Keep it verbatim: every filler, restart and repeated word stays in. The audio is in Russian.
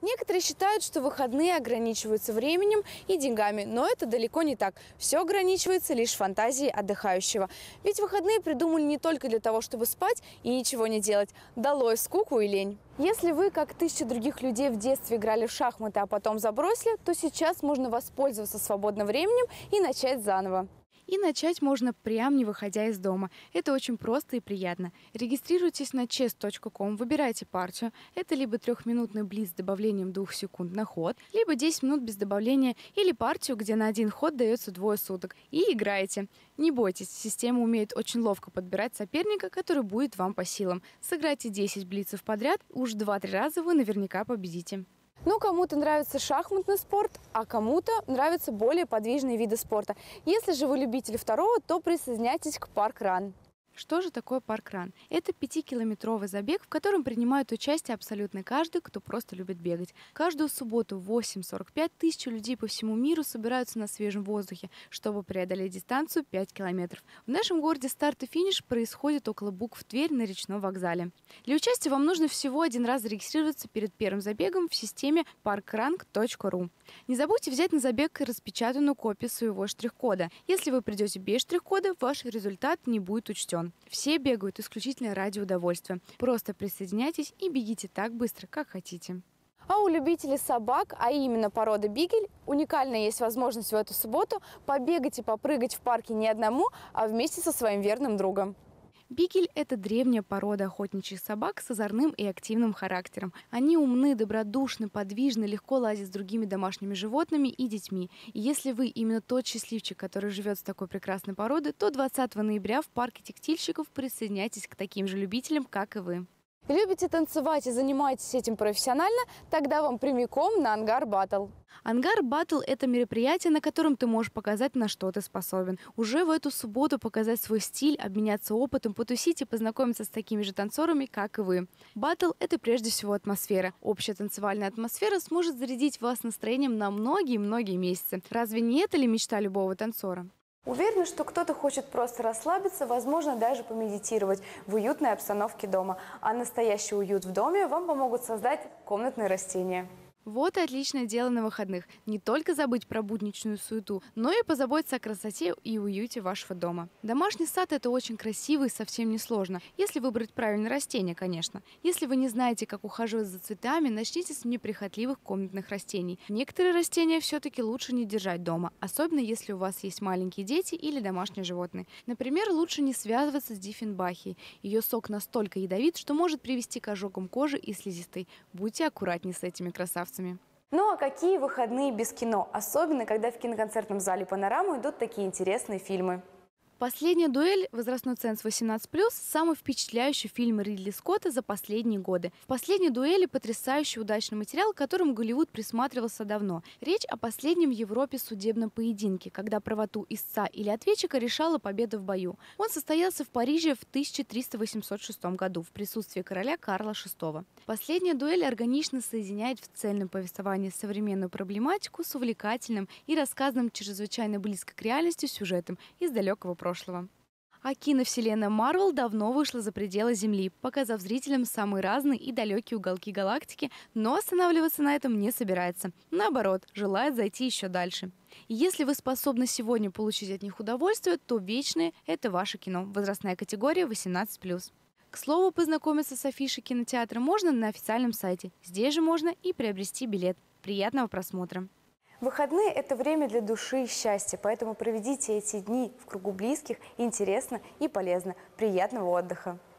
Некоторые считают, что выходные ограничиваются временем и деньгами, но это далеко не так. Все ограничивается лишь фантазией отдыхающего. Ведь выходные придумали не только для того, чтобы спать и ничего не делать. Долой скуку и лень. Если вы, как тысячи других людей, в детстве играли в шахматы, а потом забросили, то сейчас можно воспользоваться свободным временем и начать заново. И начать можно прямо не выходя из дома. Это очень просто и приятно. Регистрируйтесь на чес точка ком, выбирайте партию. Это либо трехминутный блиц с добавлением двух секунд на ход, либо десять минут без добавления, или партию, где на один ход дается двое суток. И играете. Не бойтесь, система умеет очень ловко подбирать соперника, который будет вам по силам. Сыграйте десять блицев подряд, уж два-три раза вы наверняка победите. Ну, кому-то нравится шахматный спорт, а кому-то нравятся более подвижные виды спорта. Если же вы любитель второго, то присоединяйтесь к паркран. Что же такое паркран? Это пятикилометровый забег, в котором принимает участие абсолютно каждый, кто просто любит бегать. Каждую субботу в восемь сорок пять тысячи людей по всему миру собираются на свежем воздухе, чтобы преодолеть дистанцию пять километров. В нашем городе старт и финиш происходит около букв Тверь на речном вокзале. Для участия вам нужно всего один раз зарегистрироваться перед первым забегом в системе паркранг точка ру. Не забудьте взять на забег распечатанную копию своего штрих-кода. Если вы придете без штрих-кода, ваш результат не будет учтен. Все бегают исключительно ради удовольствия. Просто присоединяйтесь и бегите так быстро, как хотите. А у любителей собак, а именно породы бигель, уникально есть возможность в эту субботу побегать и попрыгать в парке не одному, а вместе со своим верным другом. Бигель – это древняя порода охотничьих собак с озорным и активным характером. Они умны, добродушны, подвижны, легко лазят с другими домашними животными и детьми. И если вы именно тот счастливчик, который живет с такой прекрасной породой, то двадцатого ноября в парке текстильщиков присоединяйтесь к таким же любителям, как и вы. Любите танцевать и занимаетесь этим профессионально? Тогда вам прямиком на Ангар Баттл. Ангар Баттл – это мероприятие, на котором ты можешь показать, на что ты способен. Уже в эту субботу показать свой стиль, обменяться опытом, потусить и познакомиться с такими же танцорами, как и вы. Баттл – это прежде всего атмосфера. Общая танцевальная атмосфера сможет зарядить вас настроением на многие-многие месяцы. Разве не это ли мечта любого танцора? Уверена, что кто-то хочет просто расслабиться, возможно, даже помедитировать в уютной обстановке дома. А настоящий уют в доме вам помогут создать комнатные растения. Вот и отличное дело на выходных. Не только забыть про будничную суету, но и позаботиться о красоте и уюте вашего дома. Домашний сад – это очень красиво и совсем не сложно, если выбрать правильные растения, конечно. Если вы не знаете, как ухаживать за цветами, начните с неприхотливых комнатных растений. Некоторые растения все-таки лучше не держать дома, особенно если у вас есть маленькие дети или домашние животные. Например, лучше не связываться с диффенбахией. Ее сок настолько ядовит, что может привести к ожогам кожи и слизистой. Будьте аккуратнее с этими красавцами. Ну а какие выходные без кино? Особенно, когда в киноконцертном зале «Панорама» идут такие интересные фильмы. «Последняя дуэль», возрастной ценз восемнадцать плюс, самый впечатляющий фильм Ридли Скотта за последние годы. В «Последней дуэли» потрясающий удачный материал, к которому Голливуд присматривался давно. Речь о последнем в Европе судебном поединке, когда правоту истца или ответчика решала победа в бою. Он состоялся в Париже в тысяча триста восемьдесят шестом году в присутствии короля Карла шестого. «Последняя дуэль» органично соединяет в цельном повествовании современную проблематику с увлекательным и рассказанным чрезвычайно близко к реальности сюжетом из далекого прошлого. А киновселенная Марвел давно вышла за пределы Земли, показав зрителям самые разные и далекие уголки галактики, но останавливаться на этом не собирается. Наоборот, желает зайти еще дальше. И если вы способны сегодня получить от них удовольствие, то вечное – это ваше кино. Возрастная категория восемнадцать плюс. К слову, познакомиться с афишей кинотеатра можно на официальном сайте. Здесь же можно и приобрести билет. Приятного просмотра! Выходные – это время для души и счастья, поэтому проведите эти дни в кругу близких, интересно и полезно. Приятного отдыха!